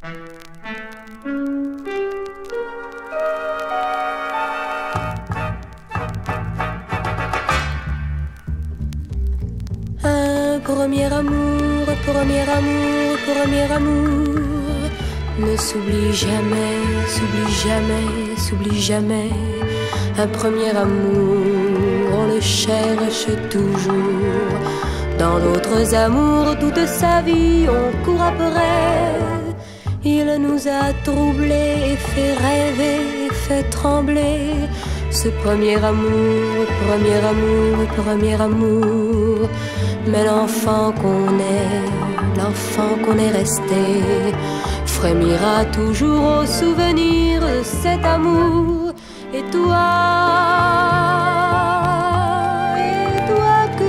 Premier amour, premier amour, premier amour ne s'oublie jamais, s'oublie jamais, s'oublie jamais. Un premier amour, on le cherche toujours. Dans d'autres amours, toute sa vie, on court après. Il nous a troublés et fait rêver, et fait trembler. Ce premier amour, premier amour, premier amour. Mais l'enfant qu'on est resté, frémira toujours au souvenir de cet amour. Et toi que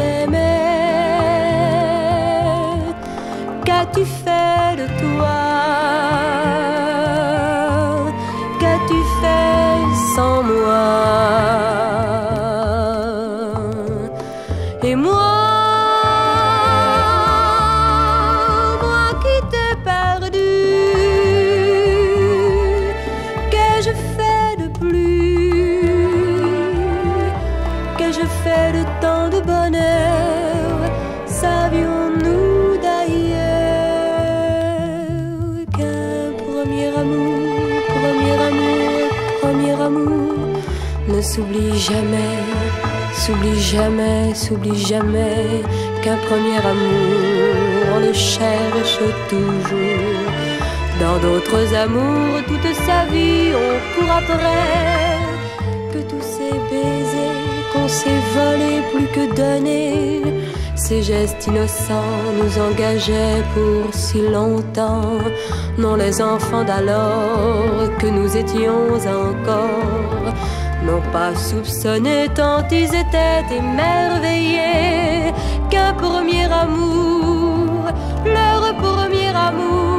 j'aimais, qu'as-tu fait de toi? Qu'as-tu fait sans moi? Et moi qui t'ai perdu, qu'ai-je fait de plus? Qu'ai-je fait de tant de bonheur? Savions-nous d'ailleurs qu'un premier amour, premier amour, premier amour ne s'oublie jamais, s'oublie jamais, s'oublie jamais. Qu'un premier amour, on le cherche toujours. Dans d'autres amours, toute sa vie, on court après. Que tous ces baisers qu'on s'est volés plus que donnés, ces gestes innocents nous engageaient pour si longtemps. Non, les enfants d'alors que nous étions encore n'ont pas soupçonné tant ils étaient émerveillés qu'un premier amour, leur premier amour,